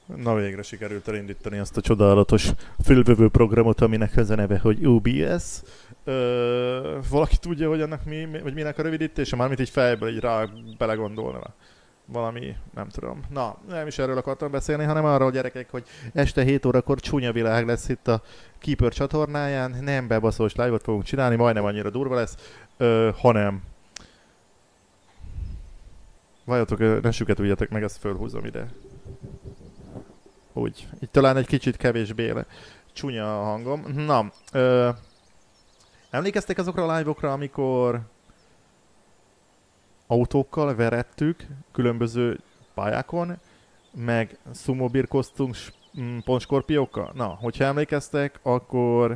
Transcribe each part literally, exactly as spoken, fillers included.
Na végre sikerült elindítani azt a csodálatos fülvövő programot, aminek az a neve, hogy o bé es. Ö, valaki tudja, hogy annak mi, vagy minek a rövidítése? Mármint így fejből így rá belegondolna. Valami, nem tudom. Na, nem is erről akartam beszélni, hanem arról, gyerekek, hogy este hét órakor csúnya világ lesz itt a Keeper csatornáján. Nem bebaszós live-ot fogunk csinálni, majdnem annyira durva lesz, ö, hanem... Vajatok, ne süketüljetek meg, ezt fölhúzom ide. Úgy. Itt talán egy kicsit kevésbé csúnya a hangom. Na, ö, emlékeztek azokra a live-okra, amikor autókkal verettük különböző pályákon, meg szumobirkoztunk pontskorpiókkal? Na, hogyha emlékeztek, akkor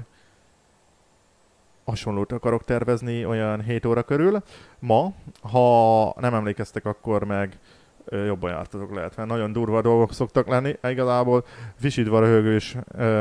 hasonlót akarok tervezni olyan hét óra körül. Ma, ha nem emlékeztek, akkor meg jobban jártatok lehet, mert nagyon durva dolgok szoktak lenni. Igazából visítva röhögős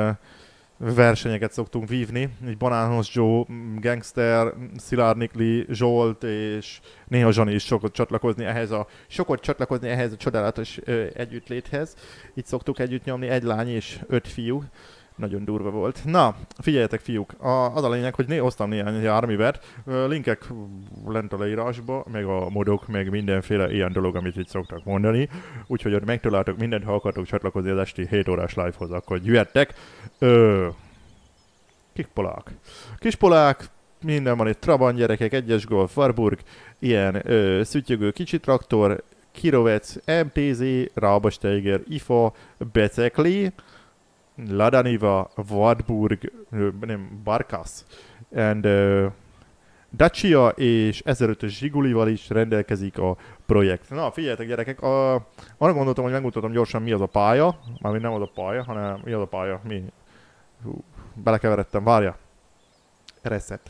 versenyeket szoktunk vívni. Így Banános Joe, Gangster, Szilárd Nikli, Zsolt és néha Zsani is sokat csatlakozni ehhez a, sokat csatlakozni ehhez a csodálatos ö, együttléthez. Itt szoktuk együtt nyomni, egy lány és öt fiú. Nagyon durva volt. Na, figyeljetek fiúk, a, az a lényeg, hogy né, hoztam néhány járművet, linkek lent a leírásba, meg a modok, meg mindenféle ilyen dolog, amit itt szoktak mondani. Úgyhogy ott megtaláltok mindent, ha akartok csatlakozni az esti hét órás live-hoz, akkor jöttek. Ö... Kispolák. Kispolák, minden van itt, Trabant gyerekek, egyes Golf, Warburg, ilyen ö, szütyögő kicsi traktor, Kirovec, em té zé, Rábasteiger, Ifa, Becekli, Lada Niva, Wartburg, nem, Barkas, and uh, Dacia és ezerötös Zsigulival is rendelkezik a projekt. Na, figyeljetek gyerekek, a, arra gondoltam, hogy megmutatom gyorsan mi az a pálya, mármint nem az a pálya, hanem mi az a pálya, mi? Hú, belekeveredtem, várja. Reset.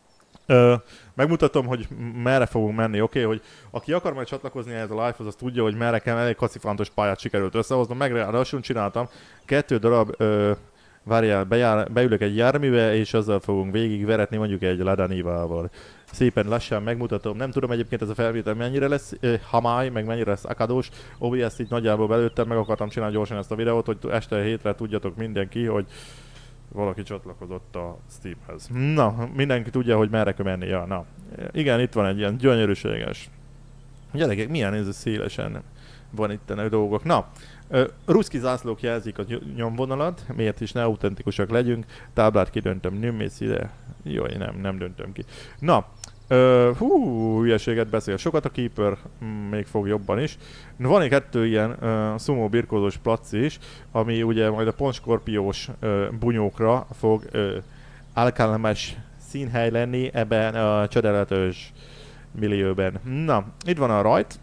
Ö, megmutatom, hogy merre fogunk menni, oké? Okay? Hogy aki akar majd csatlakozni ehhez a live-hoz, az tudja, hogy merre kell, elég kacifantos pályát sikerült összehoznom, meg ráadásul csináltam. Kettő darab, ö, várjál, bejár, beülök egy járműve, és azzal fogunk végigveretni mondjuk egy Lada Nivával. Szépen lassan megmutatom, nem tudom egyébként ez a felvétel mennyire lesz ö, hamály, meg mennyire lesz akadós. o bé es-t így nagyjából belőttem, meg akartam csinálni gyorsan ezt a videót, hogy este hétre tudjatok mindenki, hogy valaki csatlakozott a Steamhez. Na, mindenki tudja, hogy merre kell menni. Ja, na. Igen, itt van egy ilyen gyönyörűséges. Gyerekek, milyen ez a szélesen van itt a dolgok. Na, uh, ruszki zászlók jelzik a nyomvonalat, miért is ne autentikusak legyünk. Táblát kidöntöm, nem mész ide. Jaj, nem, nem döntöm ki. Na, uh, hú, hülyeséget beszél sokat a Keeper, még fog jobban is. Van egy kettő ilyen uh, sumo birkózós placi is, ami ugye majd a pontskorpiós uh, bunyókra fog uh, alkalmas színhely lenni ebben a csodálatos millióben. Na, itt van a rajt.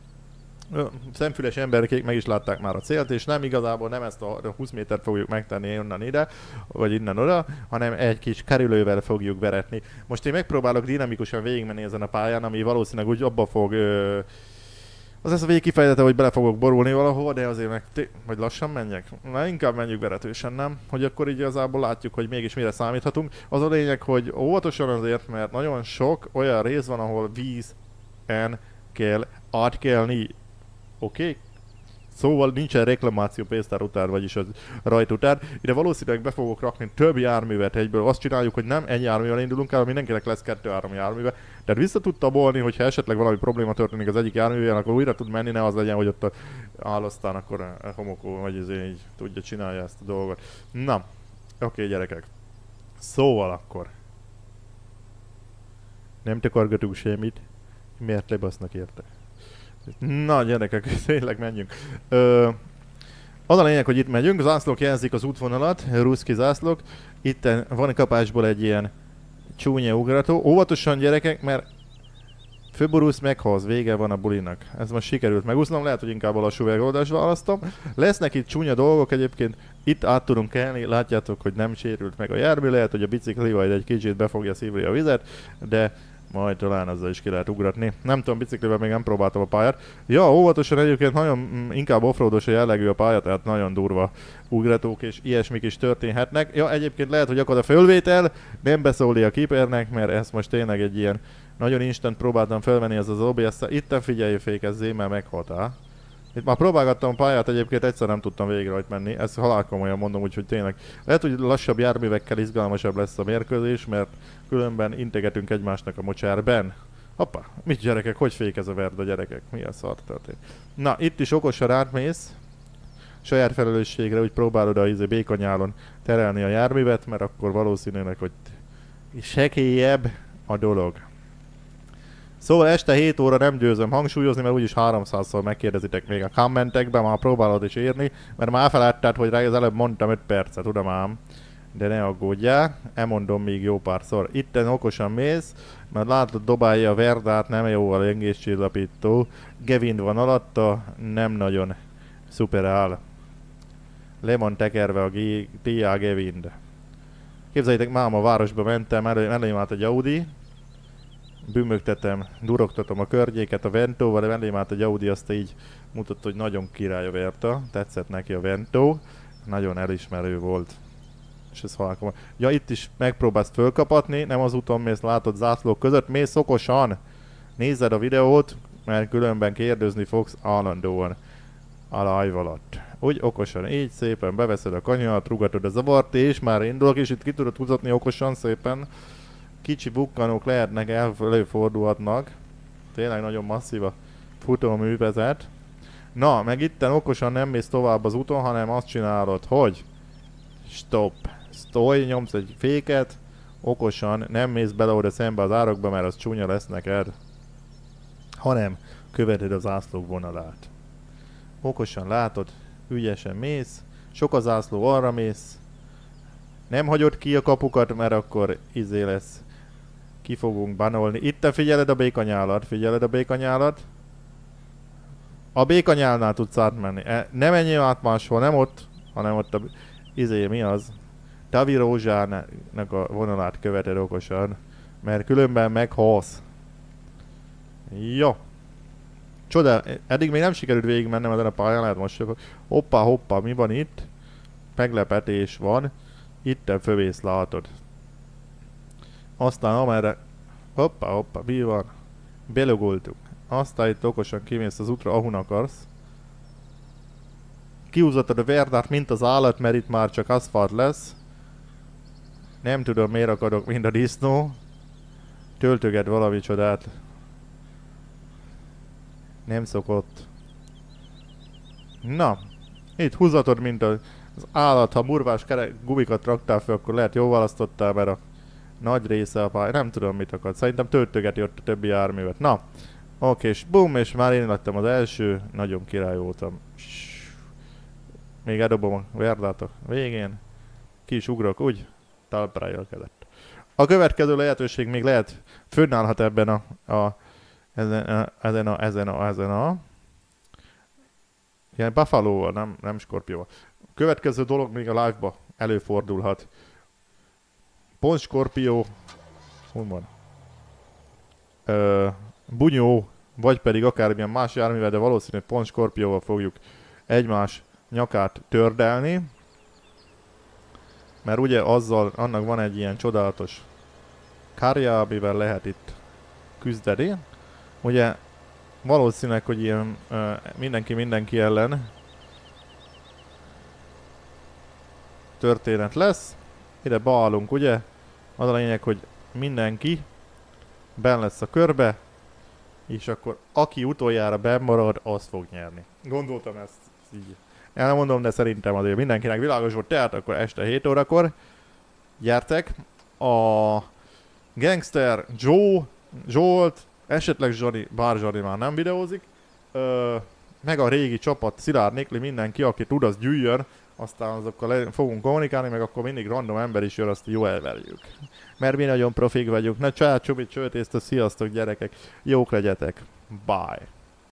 Uh, szemfüles emberkék meg is látták már a célt, és nem igazából nem ezt a húsz métert fogjuk megtenni onnan ide, vagy innen oda, hanem egy kis kerülővel fogjuk veretni. Most én megpróbálok dinamikusan végigmenni ezen a pályán, ami valószínűleg úgy abba fog... Uh, az ez a végkifejezete, hogy bele fogok borulni valahol, de azért meg... Vagy lassan menjek? Na, inkább menjük veretősen, nem? Hogy akkor így igazából látjuk, hogy mégis mire számíthatunk. Az a lényeg, hogy óvatosan azért, mert nagyon sok olyan rész van, ahol vízen kell átkelni. Oké? Okay? Szóval nincsen reklamáció pénztár után, vagyis az rajt után. Ide valószínűleg be fogok rakni több járművet egyből. Azt csináljuk, hogy nem egy járművel indulunk el, mindenkinek lesz kettő-három járműve. Tehát vissza tud tabolni, hogyha esetleg valami probléma történik az egyik járművel, akkor újra tud menni, ne az legyen, hogy ott áll aztán akkor a homokó, vagy ez így tudja, csinálja ezt a dolgot. Na, oké okay, gyerekek. Szóval akkor. Nem takargatunk semmit. Miért lebasznak érte? Na gyerekek, tényleg menjünk. Ö, az a lényeg, hogy itt megyünk, zászlók jelzik az útvonalat, ruszki zászlók. Itt van kapásból egy ilyen csúnya ugrató. Óvatosan gyerekek, mert főborúsz meghoz, vége van a bulinak. Ez most sikerült megúsznom, lehet, hogy inkább a lassú megoldást választom. Lesznek itt csúnya dolgok, egyébként itt át tudunk kelni, látjátok, hogy nem sérült meg a jármű, lehet, hogy a bicikli vagy egy kicsit be fogja szívni a vizet, de majd talán azzal is ki lehet ugratni. Nem tudom, biciklivel még nem próbáltam a pályát. Ja, óvatosan egyébként nagyon mm, inkább offroados a jellegű a pálya, tehát nagyon durva ugratók és ilyesmik is történhetnek. Ja, egyébként lehet, hogy akad a fölvétel, nem beszóli a Keepernek, mert ez most tényleg egy ilyen nagyon instant próbáltam felvenni ez az o bé es-szel. Itten figyelj, fékezzé, mert meghaltál. Itt már próbálgattam a pályát, egyébként egyszer nem tudtam végre rajt menni. Ezt halálkomolyan mondom, úgyhogy tényleg. Lehet, hogy lassabb járművekkel izgalmasabb lesz a mérkőzés, mert különben integetünk egymásnak a mocsárben. Hoppá, mit gyerekek, hogy fékez a Verda gyerekek? Mi a szar történik? Na, itt is okosan átmész. Saját felelősségre úgy próbálod a izé békonyálon terelni a járművet, mert akkor valószínűleg, hogy sekélyebb a dolog. Szóval este hét óra nem győzöm hangsúlyozni, mert úgyis háromszázszor megkérdezitek még a kommentekben, már próbálod is írni, mert már feladtad, hogy rá az előbb mondtam öt percet, tudom ám. De ne aggódjál, elmondom még jó párszor. Itten okosan mész, mert látod dobálja a Verdát, nem jó a lengéscsillapító. Gevind van alatta, nem nagyon szuperál. Le van tekerve a té á Gevind. Képzeljétek, már a városba mentem, elő, elém állt egy Audi. Bümögtetem, durogtatom a környéket a Ventóval, elém állt egy Audi, azt így mutatta, hogy nagyon király a Verta. Tetszett neki a Ventó. Nagyon elismerő volt. És ez halálkom. Ja, itt is megpróbálsz fölkapatni, nem az úton mész, látod zászlók között, mész okosan. Nézzed a videót, mert különben kérdezni fogsz állandóan a live alatt. Úgy okosan, így szépen beveszed a kanyart, rugatod a zavart, és már indulok, és itt ki tudod húzatni okosan szépen. Kicsi bukkanók lehetnek, előfordulhatnak. Tényleg nagyon masszív a futóművezet. Na, meg itten okosan nem mész tovább az úton, hanem azt csinálod, hogy stop, stoj, nyomsz egy féket, okosan nem mész bele oda szembe az árokba, mert az csúnya lesz neked, hanem követed az zászlók vonalát. Okosan látod, ügyesen mész, sok a zászló, arra mész, nem hagyod ki a kapukat, mert akkor izé lesz, ki fogunk banolni. Itt figyeled a békanyálat, figyeled a békanyálat. A békanyálnál tudsz átmenni, ne menjél át máshol, nem ott, hanem ott a... Izé, mi az? Tavi Rózsának a vonalát követed okosan, mert különben meghalsz. Jó. Csoda, eddig még nem sikerült végigmennem ezen a pályán, lehet most csak. Hoppá, hoppá, mi van itt? Meglepetés van. Itten fövész látod. Aztán amerre... Hoppá, hoppá, mi van? Belogoltuk. Aztán itt okosan kimész az útra, ahon akarsz. Kihúzottad a Verdát, mint az állat, mert itt már csak aszfalt lesz. Nem tudom, miért akarok, mint a disznó. Töltöget valami csodát. Nem szokott. Na, itt húzatod, mint az állat, ha murvás kerek, gumikat raktál fel, akkor lehet jól választottál, mert a nagy része a pály... Nem tudom, mit akar. Szerintem töltögeti ott a többi járművet. Na, oké, és bum, és már én lettem az első. Nagyon király voltam. Még eldobom a Verdát a végén. Ki is ugrok, úgy talpra érkezett. A következő lehetőség még lehet, fönnállhat ebben a, a ezen a, ezen a, ezen a, ezen a ilyen Buffalo-val, nem, nem Scorpio-val. A következő dolog még a live-ba előfordulhat. Pont Scorpio, hol van? Ö, Bunyó, vagy pedig akármilyen más járművel, de valószínűleg pont Scorpio-val fogjuk egymás nyakát tördelni. Mert ugye azzal, annak van egy ilyen csodálatos kárja, amivel lehet itt küzdeni. Ugye valószínűleg, hogy ilyen uh, mindenki mindenki ellen történet lesz. Ide beállunk, ugye? Az a lényeg, hogy mindenki benn lesz a körbe, és akkor aki utoljára benn marad, az fog nyerni. Gondoltam ezt így. Elmondom, de szerintem azért mindenkinek világos volt, tehát akkor este hét órakor gyertek. A Gangster, Joe, Zsolt, esetleg Zsani, bár Zsani már nem videózik, ö, meg a régi csapat, Szilárd, Nikli, mindenki, aki tud, az gyűjjön, aztán azokkal le, fogunk kommunikálni, meg akkor mindig random ember is jön, azt jó elverjük. Mert mi nagyon profik vagyunk. Na csá, csubit, csőtésztő, sziasztok gyerekek, jók legyetek, bye!